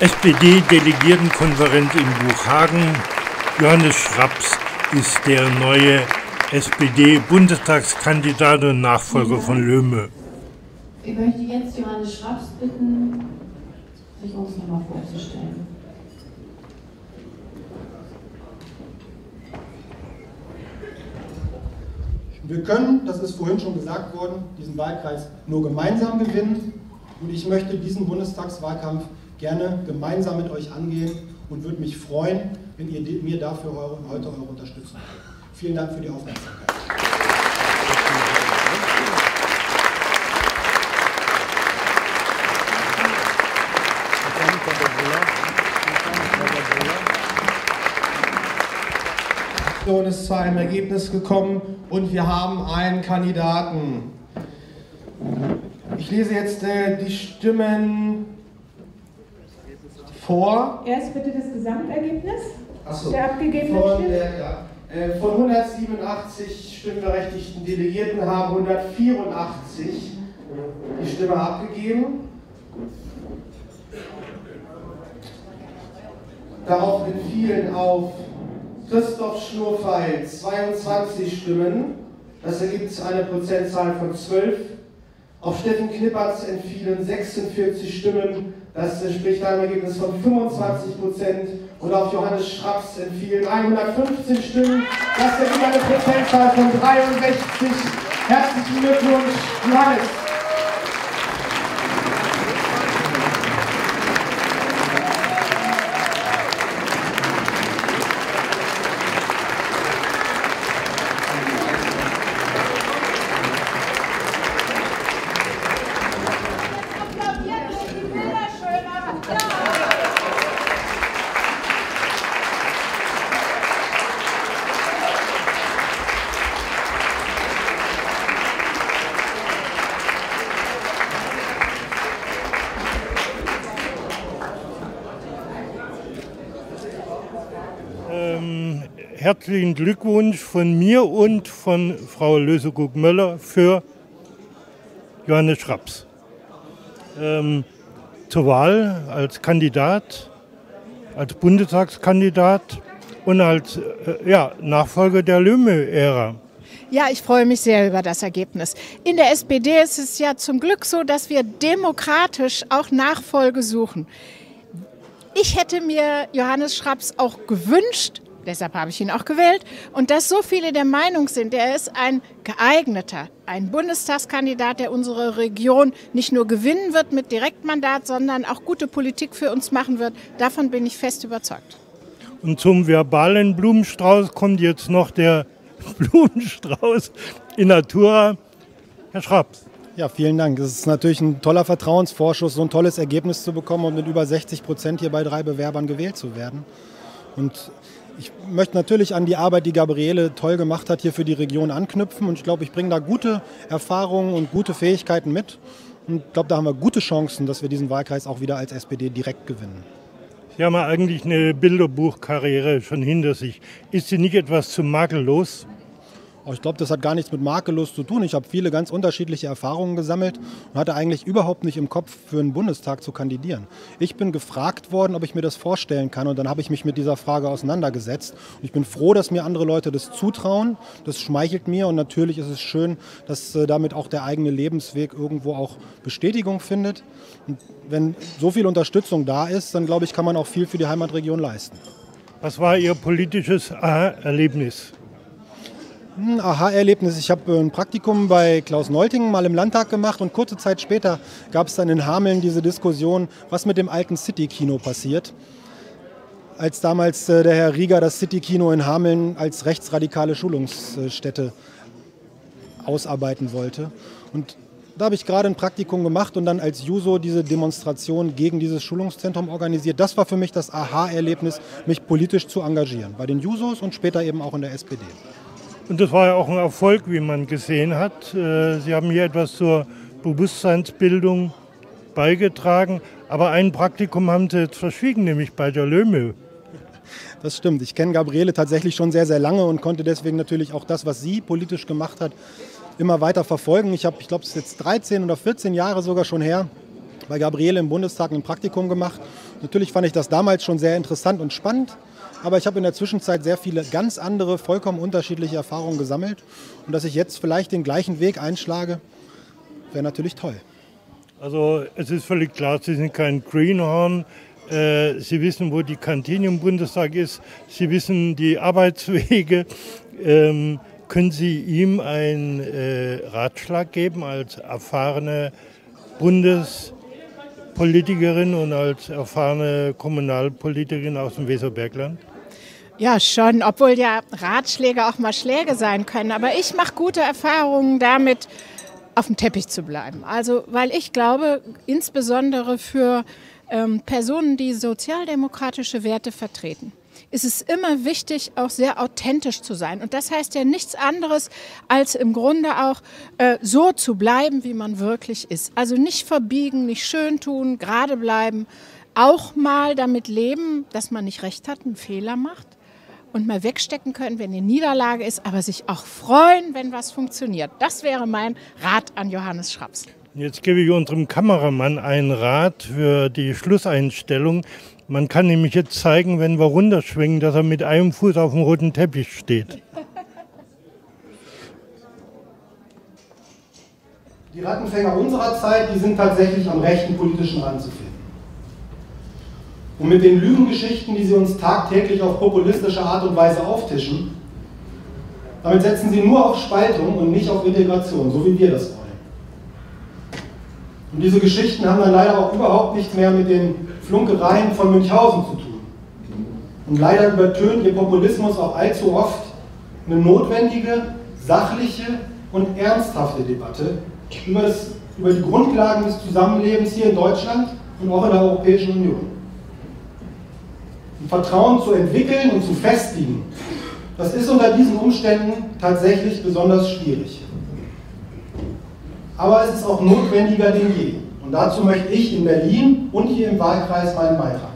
SPD-Delegiertenkonferenz in Buchhagen. Johannes Schraps ist der neue SPD-Bundestagskandidat und Nachfolger von Löhme. Ich möchte jetzt Johannes Schraps bitten, sich uns nochmal vorzustellen. Wir können, das ist vorhin schon gesagt worden, diesen Wahlkreis nur gemeinsam gewinnen. Und ich möchte diesen Bundestagswahlkampf gerne gemeinsam mit euch angehen und würde mich freuen, wenn ihr mir dafür heute eure Unterstützung gebt. Vielen Dank für die Aufmerksamkeit. Die ist zu einem Ergebnis gekommen und wir haben einen Kandidaten. Ich lese jetzt die Stimmen vor. Erst bitte das Gesamtergebnis Achso, der abgegebenen Stimmen. Von 187 stimmberechtigten Delegierten haben 184 die Stimme abgegeben. Darauf entfielen auf Christoph Schnurfeil 22 Stimmen, das ergibt eine Prozentzahl von 12. Auf Steffen Knippertz entfielen 46 Stimmen, das entspricht einem Ergebnis von 25%. Und auf Johannes Schraps entfielen 115 Stimmen, das ergibt eine Prozentzahl von 63. Herzlichen Glückwunsch, Johannes! Herzlichen Glückwunsch von mir und von Frau Löseguck-Möller für Johannes Schraps. Zur Wahl als Kandidat, als Bundestagskandidat und als Nachfolger der Löhme-Ära. Ja, ich freue mich sehr über das Ergebnis. In der SPD ist es ja zum Glück so, dass wir demokratisch auch Nachfolge suchen. Ich hätte mir Johannes Schraps auch gewünscht, deshalb habe ich ihn auch gewählt, und dass so viele der Meinung sind, er ist ein geeigneter, ein Bundestagskandidat, der unsere Region nicht nur gewinnen wird mit Direktmandat, sondern auch gute Politik für uns machen wird. Davon bin ich fest überzeugt. Und zum verbalen Blumenstrauß kommt jetzt noch der Blumenstrauß in Natura. Herr Schraps. Ja, vielen Dank. Es ist natürlich ein toller Vertrauensvorschuss, so ein tolles Ergebnis zu bekommen und mit über 60% hier bei 3 Bewerbern gewählt zu werden. Und ich möchte natürlich an die Arbeit, die Gabriele toll gemacht hat, hier für die Region anknüpfen. Und ich glaube, ich bringe da gute Erfahrungen und gute Fähigkeiten mit. Und ich glaube, da haben wir gute Chancen, dass wir diesen Wahlkreis auch wieder als SPD direkt gewinnen. Sie haben ja eigentlich eine Bilderbuchkarriere schon hinter sich. Ist sie nicht etwas zu makellos? Ich glaube, das hat gar nichts mit makellos zu tun. Ich habe viele ganz unterschiedliche Erfahrungen gesammelt und hatte eigentlich überhaupt nicht im Kopf, für den Bundestag zu kandidieren. Ich bin gefragt worden, ob ich mir das vorstellen kann, und dann habe ich mich mit dieser Frage auseinandergesetzt. Und ich bin froh, dass mir andere Leute das zutrauen. Das schmeichelt mir, und natürlich ist es schön, dass damit auch der eigene Lebensweg irgendwo auch Bestätigung findet. Und wenn so viel Unterstützung da ist, dann glaube ich, kann man auch viel für die Heimatregion leisten. Was war Ihr politisches Erlebnis? Ein Aha-Erlebnis. Ich habe ein Praktikum bei Klaus Neulting mal im Landtag gemacht, und kurze Zeit später gab es dann in Hameln diese Diskussion, was mit dem alten City-Kino passiert. Als damals der Herr Rieger das City-Kino in Hameln als rechtsradikale Schulungsstätte ausarbeiten wollte. Und da habe ich gerade ein Praktikum gemacht und dann als Juso diese Demonstration gegen dieses Schulungszentrum organisiert. Das war für mich das Aha-Erlebnis, mich politisch zu engagieren. Bei den Jusos und später eben auch in der SPD. Und das war ja auch ein Erfolg, wie man gesehen hat. Sie haben hier etwas zur Bewusstseinsbildung beigetragen. Aber ein Praktikum haben Sie jetzt verschwiegen, nämlich bei der Löhme. Das stimmt. Ich kenne Gabriele tatsächlich schon sehr, sehr lange und konnte deswegen natürlich auch das, was sie politisch gemacht hat, immer weiter verfolgen. Ich glaube, es ist jetzt 13 oder 14 Jahre sogar schon her, bei Gabriele im Bundestag ein Praktikum gemacht. Natürlich fand ich das damals schon sehr interessant und spannend, aber ich habe in der Zwischenzeit sehr viele ganz andere, vollkommen unterschiedliche Erfahrungen gesammelt. Und dass ich jetzt vielleicht den gleichen Weg einschlage, wäre natürlich toll. Also es ist völlig klar, Sie sind kein Greenhorn. Sie wissen, wo die Kantine im Bundestag ist. Sie wissen die Arbeitswege. Können Sie ihm einen Ratschlag geben als erfahrene Bundespolitikerin und als erfahrene Kommunalpolitikerin aus dem Weserbergland? Ja, schon, obwohl ja Ratschläge auch mal Schläge sein können. Aber ich mache gute Erfahrungen damit, auf dem Teppich zu bleiben. Also, weil ich glaube, insbesondere für Personen, die sozialdemokratische Werte vertreten, ist es immer wichtig, auch sehr authentisch zu sein. Und das heißt ja nichts anderes, als im Grunde auch so zu bleiben, wie man wirklich ist. Also nicht verbiegen, nicht schön tun, gerade bleiben. Auch mal damit leben, dass man nicht recht hat, einen Fehler macht. Und mal wegstecken können, wenn eine Niederlage ist, aber sich auch freuen, wenn was funktioniert. Das wäre mein Rat an Johannes Schraps. Jetzt gebe ich unserem Kameramann einen Rat für die Schlusseinstellung. Man kann nämlich jetzt zeigen, wenn wir runterschwingen, dass er mit einem Fuß auf dem roten Teppich steht. Die Rattenfänger unserer Zeit, die sind tatsächlich am rechten politischen Rand zu finden. Und mit den Lügengeschichten, die sie uns tagtäglich auf populistische Art und Weise auftischen, damit setzen sie nur auf Spaltung und nicht auf Integration, so wie wir das wollen. Und diese Geschichten haben dann leider auch überhaupt nichts mehr mit den Flunkereien von Münchhausen zu tun. Und leider übertönt ihr Populismus auch allzu oft eine notwendige, sachliche und ernsthafte Debatte über die Grundlagen des Zusammenlebens hier in Deutschland und auch in der Europäischen Union. Vertrauen zu entwickeln und zu festigen, das ist unter diesen Umständen tatsächlich besonders schwierig. Aber es ist auch notwendiger denn je. Und dazu möchte ich in Berlin und hier im Wahlkreis meinen Beitrag